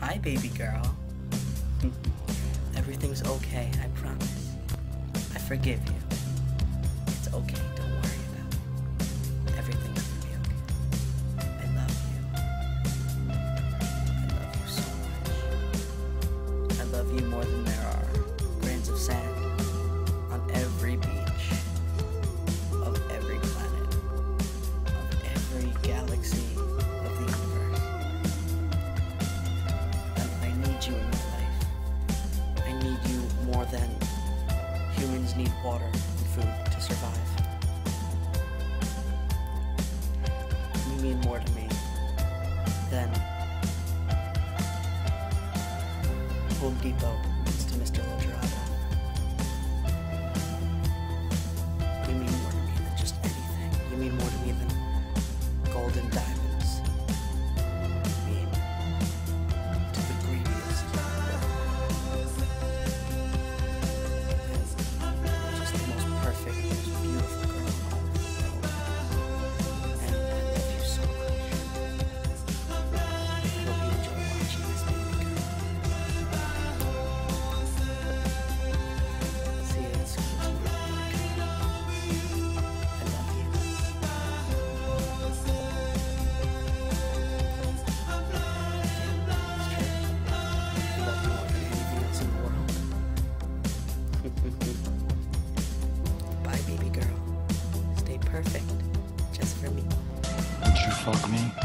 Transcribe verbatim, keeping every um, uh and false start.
Hi, baby girl. Everything's okay, I promise. I forgive you. It's okay, don't worry about it. Everything's gonna be okay. I love you. I love you so much. I love you more than there are grains of sand on every beach of every planet, of every galaxy of the universe. And I need you in my life. I need you more than humans need water and food to survive. You mean more to me than Home Depot means to Mister Lazzarus. You mean more to me than just anything. You mean more to me than gold and diamonds. You mean to the greediest. And just the most perfect, most beautiful girl in all the world. And I love you so much. I hope you enjoy watching this, baby girl. See you at school tomorrow. I love you. Yeah, it's true. I love you more than anything else in the world. Bye, baby girl. Stay perfect, just for me. Would you fuck me?